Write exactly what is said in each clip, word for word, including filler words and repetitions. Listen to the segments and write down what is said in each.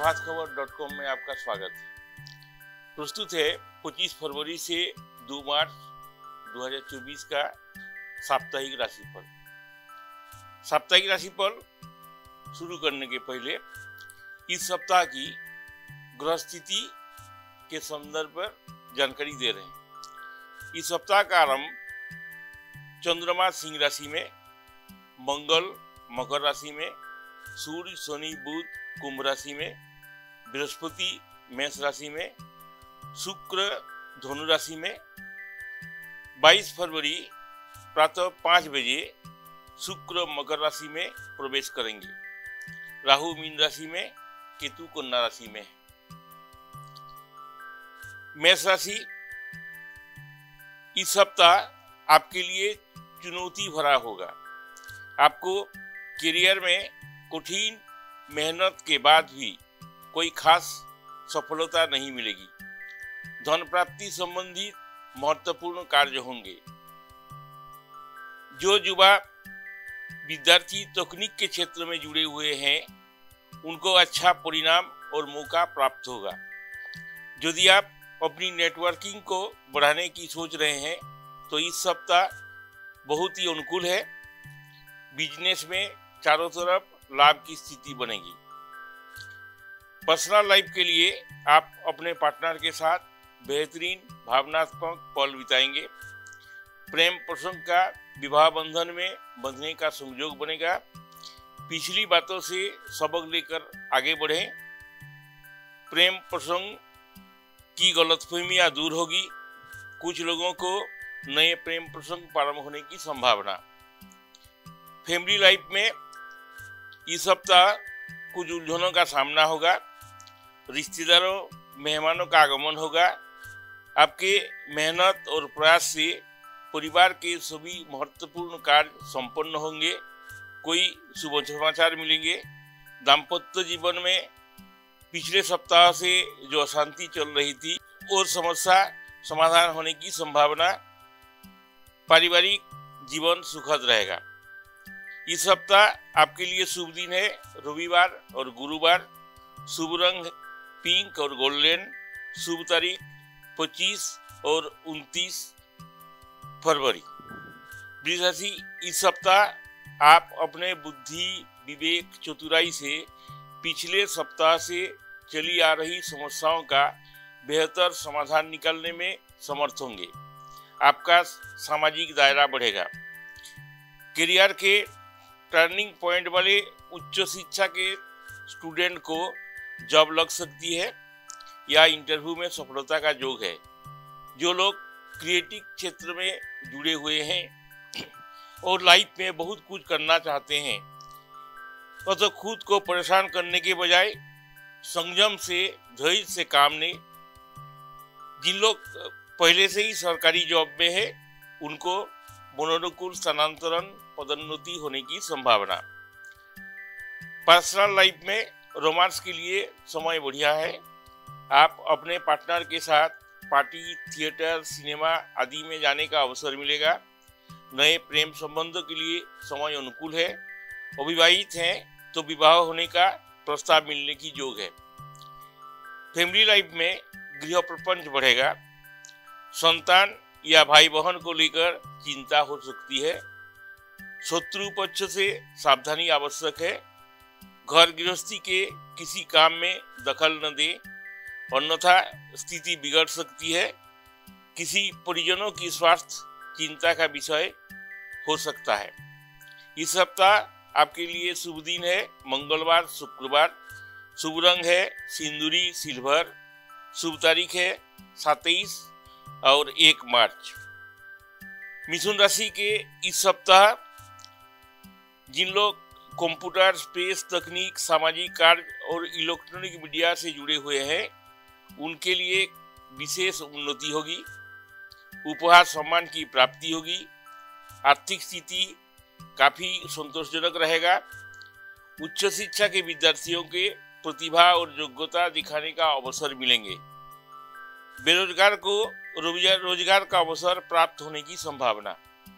Prabhat Khabar dot com में आपका स्वागत है। प्रस्तुत है पच्चीस फरवरी से दो मार्च दो हज़ार चौबीस का साप्ताहिक राशिफल। साप्ताहिक राशिफल शुरू करने के पहले इस सप्ताह की ग्रह स्थिति के संदर्भ पर जानकारी दे रहे हैं। इस सप्ताह का आरंभ चंद्रमा सिंह राशि में, मंगल मकर राशि में, सूर्य शनि बुध कुंभ राशि में, बृहस्पति मेष राशि में, शुक्र धनु राशि में। बाईस फरवरी प्रातः पाँच बजे शुक्र मकर राशि में प्रवेश करेंगे। राहु मीन राशि में, केतु कन्या राशि में। मेष राशि इस सप्ताह आपके लिए चुनौती भरा होगा। आपको करियर में कठिन मेहनत के बाद भी कोई खास सफलता नहीं मिलेगी। धन प्राप्ति संबंधित महत्वपूर्ण कार्य होंगे। जो युवा विद्यार्थी तकनीक के क्षेत्र में जुड़े हुए हैं उनको अच्छा परिणाम और मौका प्राप्त होगा। यदि आप अपनी नेटवर्किंग को बढ़ाने की सोच रहे हैं तो इस सप्ताह बहुत ही अनुकूल है। बिजनेस में चारों तरफ लाभ की स्थिति बनेगी। पर्सनल लाइफ के लिए आप अपने पार्टनर के साथ बेहतरीन भावनात्मक पल बिताएंगे। प्रेम प्रसंग का विवाह बंधन में बंधने का संयोग बनेगा। पिछली बातों से सबक लेकर आगे बढ़ें। प्रेम प्रसंग की गलतफहमियां दूर होगी। कुछ लोगों को नए प्रेम प्रसंग प्रारंभ होने की संभावना। फैमिली लाइफ में इस सप्ताह कुछ उलझनों का सामना होगा। रिश्तेदारों मेहमानों का आगमन होगा। आपके मेहनत और प्रयास से परिवार के सभी महत्वपूर्ण कार्य संपन्न होंगे। कोई शुभ समाचार मिलेंगे। दाम्पत्य जीवन में पिछले सप्ताह से जो अशांति चल रही थी और समस्या समाधान होने की संभावना। पारिवारिक जीवन सुखद रहेगा। इस सप्ताह आपके लिए शुभ दिन है रविवार और गुरुवार। शुभ रंग पिंक और गोल्डन। शुभ तारीख पच्चीस और उनतीस फरवरी। वृष राशि इस सप्ताह आप अपने बुद्धि विवेक चतुराई से पिछले सप्ताह से चली आ रही समस्याओं का बेहतर समाधान निकालने में समर्थ होंगे। आपका सामाजिक दायरा बढ़ेगा। करियर के टर्निंग पॉइंट वाले उच्च शिक्षा के स्टूडेंट को जॉब लग सकती है या इंटरव्यू में सफलता का योग है। जो लोग क्रिएटिव क्षेत्र में जुड़े हुए हैं और लाइफ में बहुत कुछ करना चाहते हैं तो खुद को परेशान करने के बजाय संयम से धैर्य से काम लें। जिन लोग पहले से ही सरकारी जॉब में है उनको मनोनुकूल स्थानांतरण पदोन्नति होने की संभावना। पर्सनल लाइफ में रोमांस के लिए समय बढ़िया है। आप अपने पार्टनर के साथ पार्टी थिएटर सिनेमा आदि में जाने का अवसर मिलेगा। नए प्रेम संबंधों के लिए समय अनुकूल है। अविवाहित हैं तो विवाह होने का प्रस्ताव मिलने की योग है। फैमिली लाइफ में गृह प्रपंच बढ़ेगा। संतान या भाई बहन को लेकर चिंता हो सकती है। शत्रु पक्ष से सावधानी आवश्यक है। घर गृहस्थी के किसी काम में दखल न दें, अन्यथा स्थिति बिगड़ सकती है। किसी परिजनों की स्वास्थ्य चिंता का विषय हो सकता है। इस सप्ताह आपके लिए शुभ दिन है मंगलवार शुक्रवार। शुभ रंग है सिंदूरी सिल्वर। शुभ तारीख है सत्ताईस और एक मार्च। मिथुन राशि के इस सप्ताह जिन लोग कंप्यूटर स्पेस तकनीक सामाजिक कार्य और इलेक्ट्रॉनिक मीडिया से जुड़े हुए हैं उनके लिए विशेष उन्नति होगी। उपहार सम्मान की प्राप्ति होगी। आर्थिक स्थिति काफी संतोषजनक रहेगा। उच्च शिक्षा के विद्यार्थियों के प्रतिभा और योग्यता दिखाने का अवसर मिलेंगे। बेरोजगार को रोजगार रोजगार का अवसर प्राप्त होने की संभावना।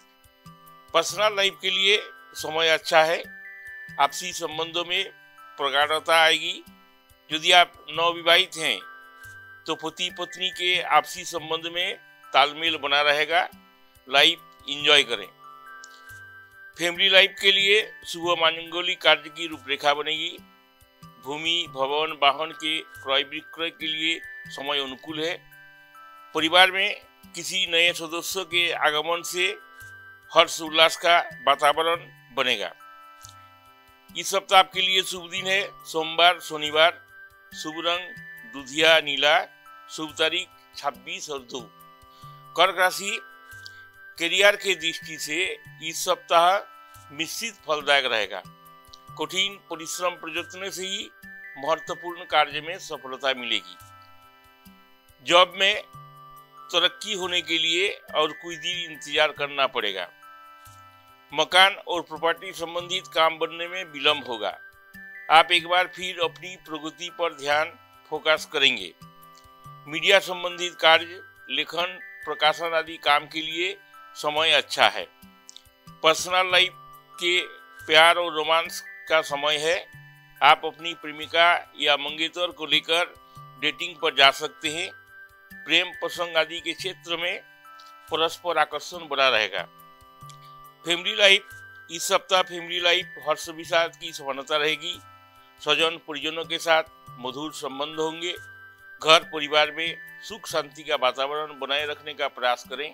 पर्सनल लाइफ के लिए समय अच्छा है। आपसी संबंधों में प्रगाढ़ता आएगी। यदि आप नवविवाहित हैं तो पति पत्नी के आपसी संबंध में तालमेल बना रहेगा। लाइफ एंजॉय करें। फैमिली लाइफ के लिए शुभ मांगलिक कार्य की रूपरेखा बनेगी। भूमि भवन वाहन के क्रय विक्रय के लिए समय अनुकूल है। परिवार में किसी नए सदस्य के आगमन से हर्ष उल्लास का वातावरण बनेगा। इस सप्ताह आपके लिए शुभ दिन है सोमवार शनिवार। शुभ रंग दुधिया नीला। शुभ तारीख छब्बीस और दो। कर्क राशि, करियर के दृष्टि से इस सप्ताह निश्चित फलदायक रहेगा। कठिन परिश्रम प्रयत्न से ही महत्वपूर्ण कार्य में सफलता मिलेगी। जॉब में तरक्की होने के लिए और कुछ दिन इंतजार करना पड़ेगा। मकान और प्रॉपर्टी संबंधित काम बनने में विलंब होगा। आप एक बार फिर अपनी प्रगति पर ध्यान फोकस करेंगे। मीडिया संबंधित कार्य, लेखन, प्रकाशन आदि काम के लिए समय अच्छा है। पर्सनल लाइफ के प्यार और रोमांस का समय है। आप अपनी प्रेमिका या मंगेतर को लेकर डेटिंग पर जा सकते हैं। प्रेम प्रसंग आदि के क्षेत्र में परस्पर आकर्षण बना रहेगा। फैमिली लाइफ, इस सप्ताह फैमिली लाइफ हर्ष विषाद की समानता रहेगी। स्वजन परिजनों के साथ मधुर संबंध होंगे। घर परिवार में सुख शांति का वातावरण बनाए रखने का प्रयास करें।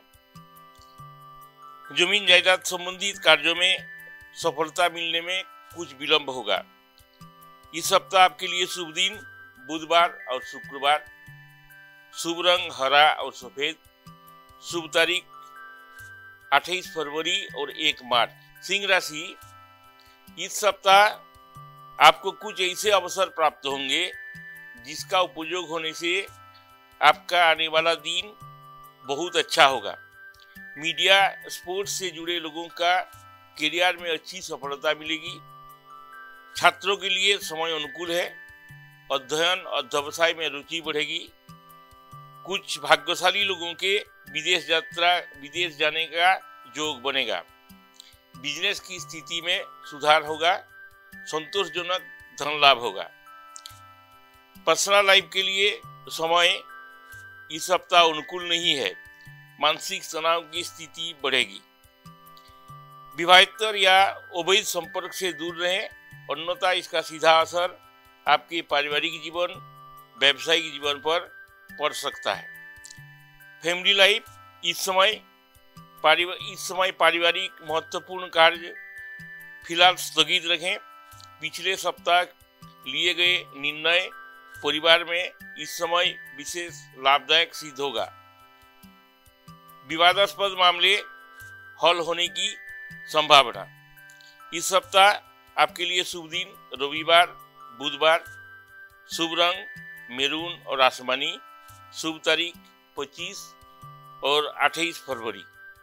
जमीन जायदाद संबंधित कार्यों में सफलता मिलने में कुछ विलंब होगा। इस सप्ताह आपके लिए शुभ दिन बुधवार और शुक्रवार। शुभ रंग हरा और सफेद। शुभ तारीख अट्ठाईस फरवरी और एक मार्च। सिंह राशि, इस सप्ताह आपको कुछ ऐसे अवसर प्राप्त होंगे जिसका उपयोग होने से आपका आने वाला दिन बहुत अच्छा होगा। मीडिया स्पोर्ट्स से जुड़े लोगों का करियर में अच्छी सफलता मिलेगी। छात्रों के लिए समय अनुकूल है। अध्ययन और व्यवसाय में रुचि बढ़ेगी। कुछ भाग्यशाली लोगों के विदेश यात्रा विदेश जाने का योग बनेगा। बिजनेस की स्थिति में सुधार होगा। संतोषजनक धन लाभ होगा। पर्सनल लाइफ के लिए समय इस सप्ताह अनुकूल नहीं है। मानसिक तनाव की स्थिति बढ़ेगी। विवाहेतर या अवैध संपर्क से दूर रहें, अन्यथा इसका सीधा असर आपके पारिवारिक जीवन, व्यवसायिक जीवन पर पड़ सकता है। फैमिली लाइफ, इस समय पारिवार इस समय पारिवारिक महत्वपूर्ण कार्य फिलहाल स्थगित रखें। पिछले सप्ताह लिए गए निर्णय परिवार में इस समय विशेष लाभदायक सिद्ध होगा। विवादास्पद मामले हल होने की संभावना। इस सप्ताह आपके लिए शुभ दिन रविवार बुधवार। शुभ रंग मैरून और आसमानी। शुभ तारीख पच्चीस और अट्ठाईस फरवरी।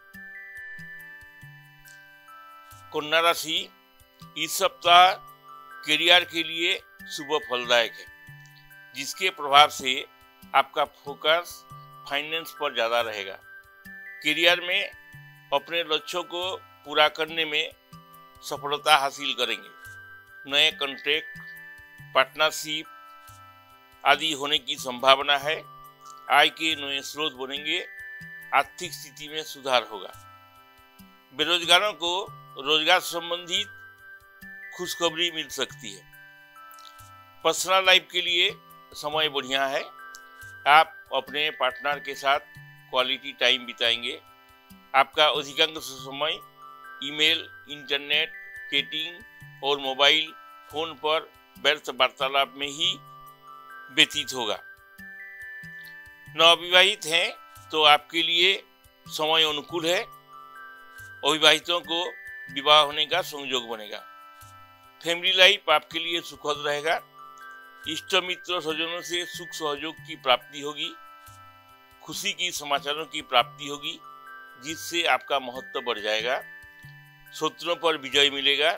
कन्या राशि, इस सप्ताह करियर के लिए शुभ फलदायक है, जिसके प्रभाव से आपका फोकस फाइनेंस पर ज्यादा रहेगा। करियर में अपने लक्ष्यों को पूरा करने में सफलता हासिल करेंगे। नए कॉन्ट्रैक्ट, पार्टनरशिप आदि होने की संभावना है। आय के नए स्रोत बनेंगे। आर्थिक स्थिति में सुधार होगा। बेरोजगारों को रोजगार संबंधित खुशखबरी मिल सकती है। पर्सनल लाइफ के लिए समय बढ़िया है। आप अपने पार्टनर के साथ क्वालिटी टाइम बिताएंगे। आपका अधिकांश समय ईमेल, इंटरनेट, चैटिंग और मोबाइल फोन पर व्यर्थ वार्तालाप में ही व्यतीत होगा। नवविवाहित हैं तो आपके लिए समय अनुकूल है। अविवाहितों को विवाह होने का संयोग बनेगा। फैमिली लाइफ आपके लिए सुखद रहेगा। इष्ट मित्र स्वजनों से सुख सहयोग की प्राप्ति होगी। खुशी की समाचारों की प्राप्ति होगी, जिससे आपका महत्व बढ़ जाएगा। शत्रुओं पर विजय मिलेगा।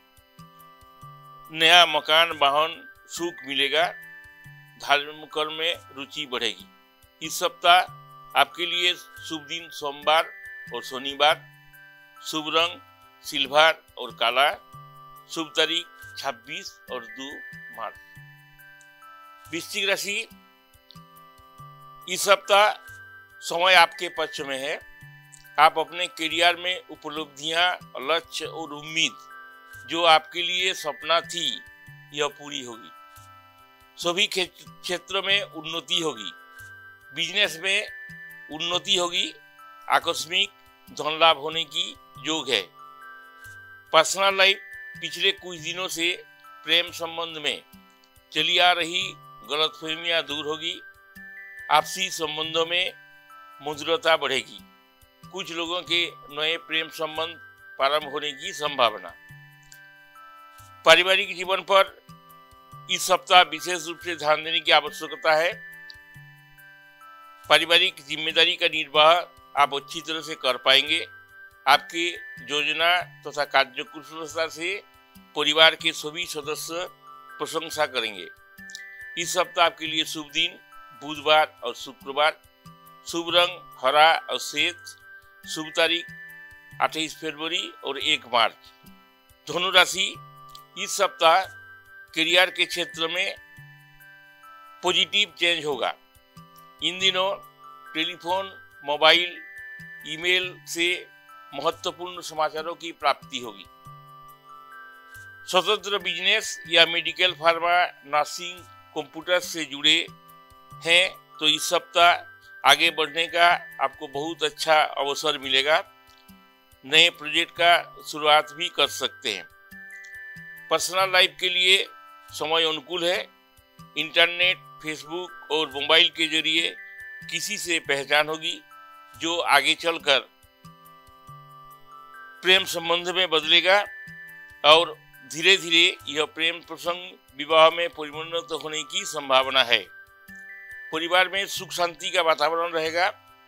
नया मकान वाहन सुख मिलेगा। धार्मिक कर्म में रुचि बढ़ेगी। इस सप्ताह आपके लिए शुभ दिन सोमवार और शनिवार। शुभ रंग सिल्वर और काला। शुभ तारीख छब्बीस और दो मार्च। वृश्चिक राशि, इस सप्ताह समय आपके पक्ष में है। आप अपने करियर में उपलब्धियां, लक्ष्य और उम्मीद जो आपके लिए सपना थी यह पूरी होगी। सभी क्षेत्रों में उन्नति होगी। बिजनेस में उन्नति होगी। आकस्मिक धन लाभ होने की योग है। पर्सनल लाइफ, पिछले कुछ दिनों से प्रेम संबंध में चली आ रही गलतफहमियां दूर होगी। आपसी संबंधों में मधुरता बढ़ेगी। कुछ लोगों के नए प्रेम संबंध प्रारंभ होने की संभावना। पारिवारिक जीवन पर इस सप्ताह विशेष रूप से ध्यान देने की आवश्यकता है। पारिवारिक जिम्मेदारी का निर्वाह आप अच्छी तरह से कर पाएंगे। आपके योजना तथा कार्यकुशलता से परिवार के सभी सदस्य प्रशंसा करेंगे। इस सप्ताह आपके लिए शुभ दिन बुधवार और शुक्रवार। शुभ रंग हरा और श्वेत। शुभ तारीख अट्ठाईस फरवरी और एक मार्च। धनु राशि, इस सप्ताह करियर के क्षेत्र में पॉजिटिव चेंज होगा। इन दिनों टेलीफोन, मोबाइल, ईमेल से महत्वपूर्ण समाचारों की प्राप्ति होगी। स्वतंत्र बिजनेस या मेडिकल, फार्मा, नर्सिंग, कंप्यूटर से जुड़े हैं तो इस सप्ताह आगे बढ़ने का आपको बहुत अच्छा अवसर मिलेगा। नए प्रोजेक्ट का शुरुआत भी कर सकते हैं। पर्सनल लाइफ के लिए समय अनुकूल है। इंटरनेट, फेसबुक और मोबाइल के जरिए किसी से पहचान होगी जो आगे चलकर प्रेम संबंध में बदलेगा और धीरे धीरे यह प्रेम प्रसंग विवाह में परिणत होने की संभावना है। परिवार में सुख शांति का वातावरण रहेगा।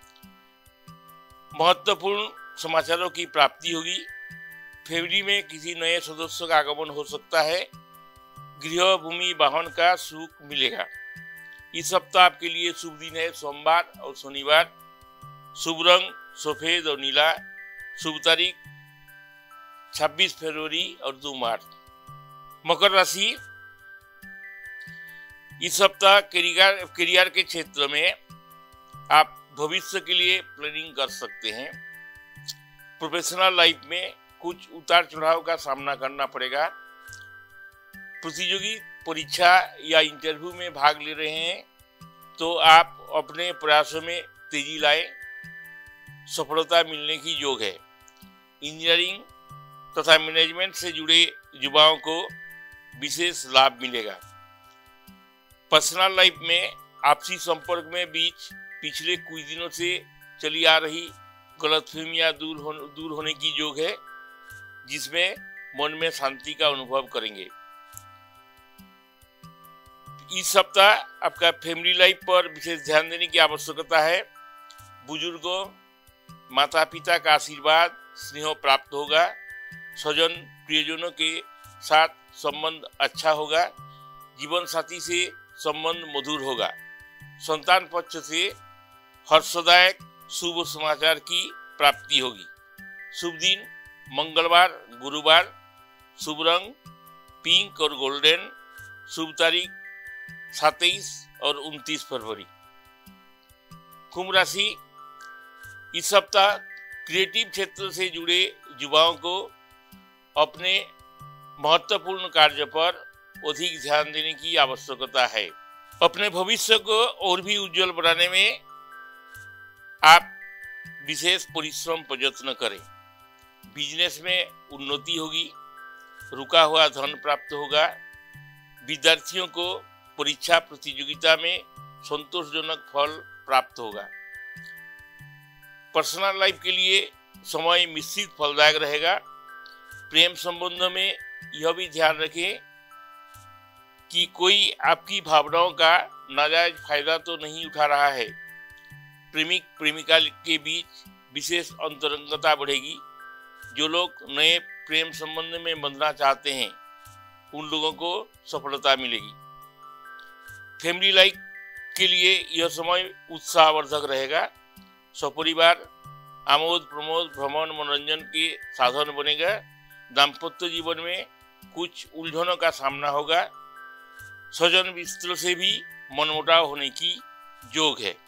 महत्वपूर्ण समाचारों की प्राप्ति होगी। फैमिली में किसी नए सदस्य का आगमन हो सकता है। गृह, भूमि, वाहन का सुख मिलेगा। इस सप्ताह आपके लिए शुभ दिन है सोमवार और शनिवार। शुभ रंग सफेद और नीला। शुभ तारीख छब्बीस फरवरी और दो मार्च। मकर राशि, इस सप्ताह करियर करियर के क्षेत्र में आप भविष्य के लिए प्लानिंग कर सकते हैं। प्रोफेशनल लाइफ में कुछ उतार चढ़ाव का सामना करना पड़ेगा। प्रतियोगी परीक्षा या इंटरव्यू में भाग ले रहे हैं तो आप अपने प्रयासों में तेजी लाएं। सफलता मिलने की योग है। इंजीनियरिंग तथा मैनेजमेंट से जुड़े युवाओं को विशेष लाभ मिलेगा। पर्सनल लाइफ में आपसी संपर्क में बीच पिछले कुछ दिनों से चली आ रही गलतफहमियां दूर हो, दूर होने की योग है, जिसमें मन में शांति का अनुभव करेंगे। इस सप्ताह आपका फैमिली लाइफ पर विशेष ध्यान देने की आवश्यकता है। बुजुर्गों, माता पिता का आशीर्वाद, स्नेह प्राप्त होगा। स्वजन प्रियजनों के साथ संबंध अच्छा होगा। जीवन साथी से संबंध मधुर होगा। संतान पक्ष से हर्षदायक शुभ समाचार की प्राप्ति होगी। शुभ दिन मंगलवार, गुरुवार। शुभ रंग पिंक और गोल्डन। शुभ तारीख सत्ताईस और उनतीस फरवरी। कुंभ राशि, इस सप्ताह क्रिएटिव क्षेत्र से जुड़े युवाओं को अपने महत्वपूर्ण कार्य पर अधिक ध्यान देने की आवश्यकता है। अपने भविष्य को और भी उज्जवल बनाने में आप विशेष परिश्रम प्रयत्न करें। बिजनेस में उन्नति होगी। रुका हुआ धन प्राप्त होगा। विद्यार्थियों को परीक्षा प्रतियोगिता में संतोषजनक फल प्राप्त होगा। पर्सनल लाइफ के लिए समय निश्चित फलदायक रहेगा। प्रेम संबंधों में यह भी ध्यान रखें कि कोई आपकी भावनाओं का नाजायज फायदा तो नहीं उठा रहा है। प्रेमिक प्रेमिका के बीच विशेष अंतरंगता बढ़ेगी। जो लोग नए प्रेम संबंध में बंधना चाहते हैं उन लोगों को सफलता मिलेगी। फैमिली लाइफ के लिए यह समय उत्साहवर्धक रहेगा। सपरिवार आमोद प्रमोद भ्रमण मनोरंजन के साधन बनेगा। दाम्पत्य जीवन में कुछ उलझनों का सामना होगा। स्वजन मित्रों से भी मनमुटाव होने की योग है।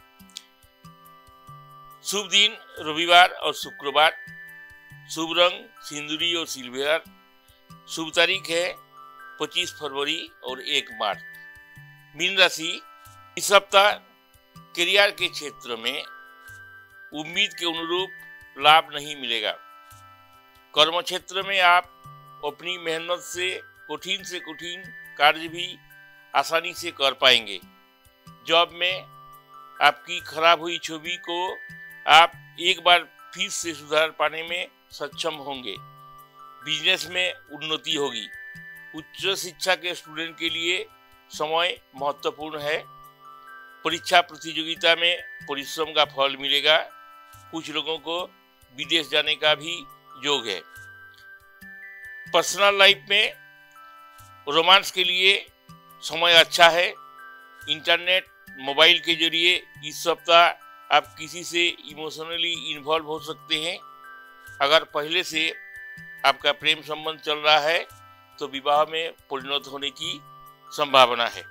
शुभ दिन रविवार और शुक्रवार। शुभ रंग सिंदूरी और सिल्वर। शुभ तारीख है पच्चीस फरवरी और एक मार्च। मीन राशि, इस सप्ताह करियर के क्षेत्र में उम्मीद के अनुरूप लाभ नहीं मिलेगा। कर्म क्षेत्र में आप अपनी मेहनत से कठिन से कठिन कार्य भी आसानी से कर पाएंगे। जॉब में आपकी खराब हुई छवि को आप एक बार फिर से सुधार पाने में सक्षम होंगे। बिजनेस में उन्नति होगी। उच्च शिक्षा के स्टूडेंट के लिए समय महत्वपूर्ण है। परीक्षा प्रतियोगिता में परिश्रम का फल मिलेगा। कुछ लोगों को विदेश जाने का भी योग है। पर्सनल लाइफ में रोमांस के लिए समय अच्छा है। इंटरनेट मोबाइल के जरिए इस सप्ताह आप किसी से इमोशनली इन्वॉल्व हो सकते हैं। अगर पहले से आपका प्रेम संबंध चल रहा है तो विवाह में परिणत होने की संभावना है।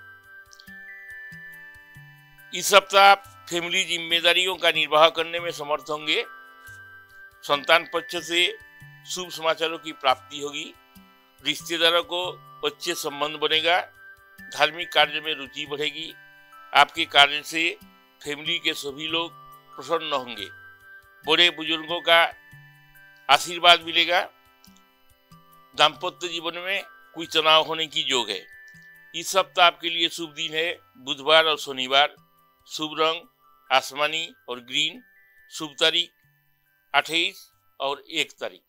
इस सप्ताह आप फैमिली जिम्मेदारियों का निर्वाह करने में समर्थ होंगे। संतान पक्ष से शुभ समाचारों की प्राप्ति होगी। रिश्तेदारों को अच्छे संबंध बनेगा। धार्मिक कार्य में रुचि बढ़ेगी। आपके कार्य से फैमिली के सभी लोग प्रसन्न होंगे। बड़े बुजुर्गों का आशीर्वाद मिलेगा। दाम्पत्य जीवन में कोई तनाव होने की योग है। इस सप्ताह आपके लिए शुभ दिन है बुधवार और शनिवार। शुभ रंग आसमानी और ग्रीन। शुभ तारीख अट्ठाईस और एक तारीख।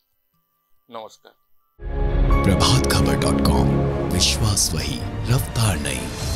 नमस्कार। प्रभात खबर डॉट कॉम, विश्वास वही, रफ्तार नहीं।